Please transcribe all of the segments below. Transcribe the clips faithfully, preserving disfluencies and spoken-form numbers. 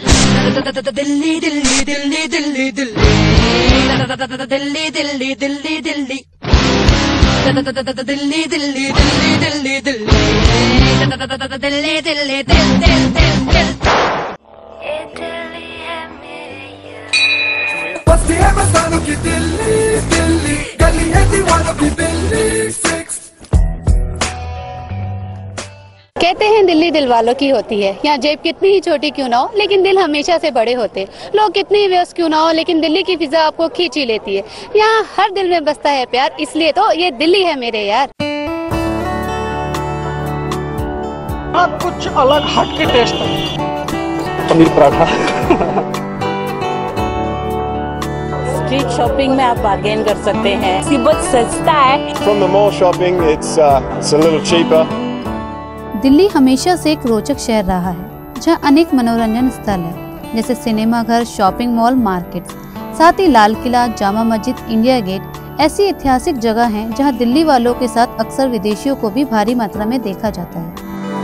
दिल्ली दिल्ली दिल्ली दिल्ली दिल्ली दिल्ली दिल्ली दिल्ली दिल्ली दिल्ली दिल्ली दिल्ली दिल्ली दिल्ली दिल्ली दिल्ली दिल्ली बस्ती है मस्तानों की दिल्ली दिल्ली गली है दीवानों की दिल्ली सिक्स। कहते हैं दिल्ली दिल वालों की होती है। यहाँ जेब कितनी ही छोटी क्यों ना हो लेकिन दिल हमेशा से बड़े होते। लोग कितने ही व्यस्त क्यों ना हो लेकिन दिल्ली की फिजा आपको खींच ही लेती है। यहाँ हर दिल में बसता है प्यार, इसलिए तो ये दिल्ली है मेरे यार। अब कुछ अलग हट के टेस्ट है। पनीर पराठा। स्ट्रीट शॉपिंग में आप बार्गेन कर सकते हैं, बहुत सस्ता है। From the mall shopping, it's uh, it's a little cheaper. Delhi हमेशा से एक रोचक शहर रहा है जहां अनेक मनोरंजन स्थल है, जैसे सिनेमा घर, शॉपिंग मॉल, मार्केट। साथ ही लाल किला, जामा मस्जिद, इंडिया गेट ऐसी ऐतिहासिक जगह हैं जहां दिल्ली वालों के साथ अक्सर विदेशियों को भी भारी मात्रा में देखा जाता है।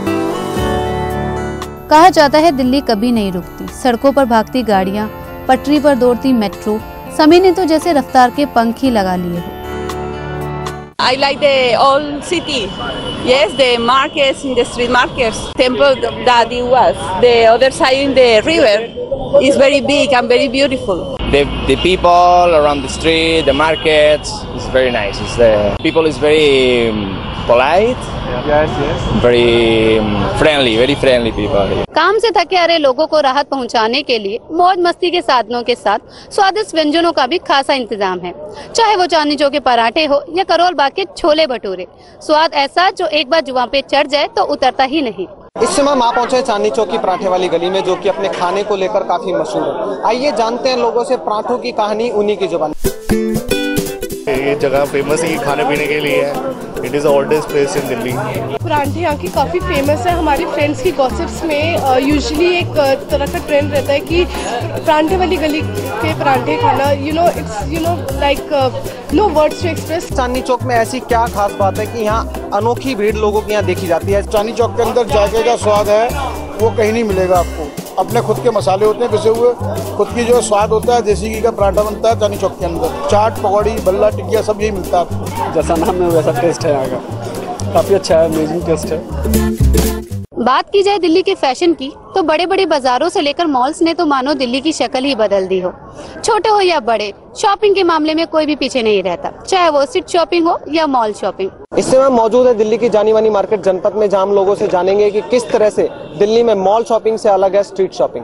कहा जाता है दिल्ली कभी नहीं रुकती। सड़कों पर भागती गाड़ियां, पटरी पर दौड़ती मेट्रो, समय ने तो जैसे रफ्तार के पंख ही लगा लिए हो। I like the old city. Yes, the markets, in the street markets. Temple that it was. The other side in the river is very big and very beautiful. The the people around the street, the markets, is very nice. It's the people is very um, polite. Yes, yes. Very um, friendly, very friendly people. काम से थके आ रहे लोगों को राहत पहुंचाने के लिए मौज मस्ती के साधनों के साथ स्वादिष्ट व्यंजनों का भी खासा इंतजाम है। चाहे वो चांदनी चौक के पराठे हो या करोल बाग के छोले भटूरे, स्वाद ऐसा जो एक बार जुबान पे चढ़ जाए तो उतरता ही नहीं। इस समय हम आ पहुंचे चांदनी चौक की पराठे वाली गली में, जो कि अपने खाने को लेकर काफी मशहूर है। आइए जानते हैं लोगों से पराठों की कहानी उन्हीं की जुबान। ये जगह फेमस है खाने पीने के लिए है। It is oldest place in Delhi. परांठे यहाँ की काफ़ी फेमस है। हमारी फ्रेंड्स की गॉसिप्स में यूजुअली uh, एक तरह का ट्रेंड रहता है कि परांठे वाली गली के परांठे खाना, you know it's you know like no words to express. Chandni Chowk में ऐसी क्या खास बात है कि यहाँ अनोखी भीड़ लोगों की यहाँ देखी जाती है? चांदनी चौक के अंदर जायके का स्वाद है वो कहीं नहीं मिलेगा आपको। अपने खुद के मसाले होते हैं पिसे हुए, खुद की जो स्वाद होता है, देसी घी का पराठा बनता है चांदनी चौक के अंदर। चाट, पकौड़ी, बल्ला, टिकिया सब यही मिलता है आपको। जैसा नाम है वैसा टेस्ट है यहाँ का। काफी अच्छा है, अमेजिंग टेस्ट है। बात की जाए दिल्ली के फैशन की तो बड़े बड़े बाजारों से लेकर मॉल्स ने तो मानो दिल्ली की शक्ल ही बदल दी हो। छोटे हो या बड़े, शॉपिंग के मामले में कोई भी पीछे नहीं रहता, चाहे वो स्ट्रीट शॉपिंग हो या मॉल शॉपिंग। इस समय मौजूद है दिल्ली की जानी मानी मार्केट जनपद में, जहां हम लोगों से जानेंगे कि किस तरह से दिल्ली में मॉल शॉपिंग से अलग है स्ट्रीट शॉपिंग।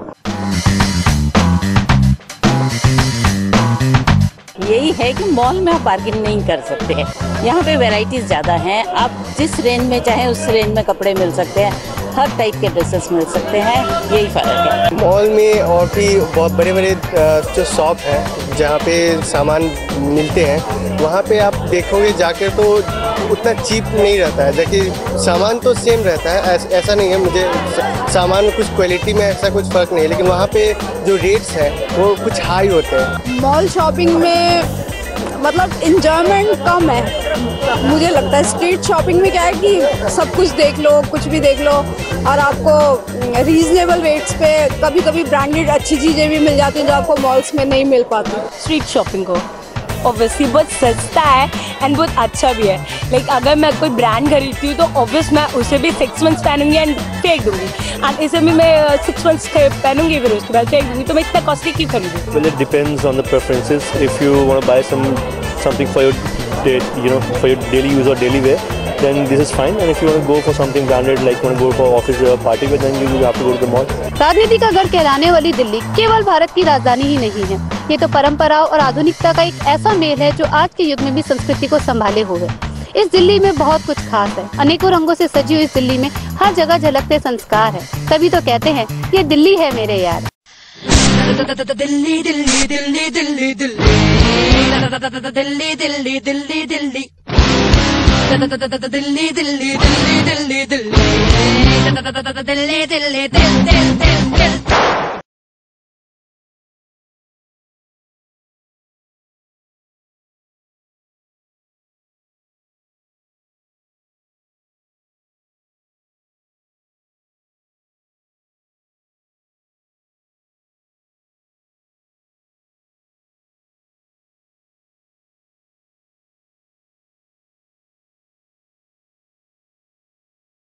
यही है कि मॉल में आप बार्गेन नहीं कर सकते हैं। यहाँ पे वैरायटीज ज़्यादा हैं, आप जिस रेंज में चाहे उस रेंज में कपड़े मिल सकते हैं, हर टाइप के ड्रेसेस मिल सकते हैं, यही फ़र्क है। मॉल में और भी बहुत बड़े बड़े जो शॉप हैं जहाँ पे सामान मिलते हैं, वहाँ पे आप देखोगे जाकर तो उतना चीप नहीं रहता है। जबकि सामान तो सेम रहता है, ऐसा नहीं है, मुझे सामान में कुछ क्वालिटी में ऐसा कुछ फ़र्क नहीं है, लेकिन वहाँ पे जो रेट्स हैं वो कुछ हाई होते हैं। मॉल शॉपिंग में मतलब इंजॉयमेंट कम है मुझे लगता है। स्ट्रीट शॉपिंग में क्या है कि सब कुछ देख लो, कुछ भी देख लो, और आपको रीजनेबल रेट्स पे कभी कभी ब्रांडेड अच्छी चीज़ें भी मिल जाती हैं जो आपको मॉल्स में नहीं मिल पाती। स्ट्रीट शॉपिंग को ऑब्वियसली बहुत सस्ता है एंड बहुत अच्छा भी है। लाइक अगर मैं कोई ब्रांड खरीदती हूँ तो ऑब्वियस मैं उसे भी सिक्स मंथ्स पहनूंगी एंड फेंक दूंगी, एंड इसे भी मैं सिक्स मंथ्स पहनूंगी फिर उसके बाद फेंक दूंगी, तो मैं इतना कॉस्टली क्यों खरीदूँ? Well, it depends on the preferences. If you want to buy some something for your day, you know, for your daily use or daily wear, then this is fine. And if you want to go for something branded, like you want to go for office wear or party wear, then you have to go to the mall. राजनीति का गढ़ कहलाने वाली दिल्ली केवल भारत की राजधानी ही नहीं है, ये तो परंपराओं और आधुनिकता का एक ऐसा मेल है जो आज के युग में भी संस्कृति को संभाले हुए। इस दिल्ली में बहुत कुछ खास है। अनेकों रंगों से सजी हुई इस दिल्ली में हर जगह झलकते संस्कार है, तभी तो कहते हैं ये दिल्ली है मेरे यार। दिल्ली दिल्ली दिल्ली दिल्ली दिल्ली दिल्ली दिल्ली दिल्ली दिल्ली दिल्ली दिल्ली दिल्ली दिल्ली दिल्ली दिल्ली दिल्ली दिल्ली दिल्ली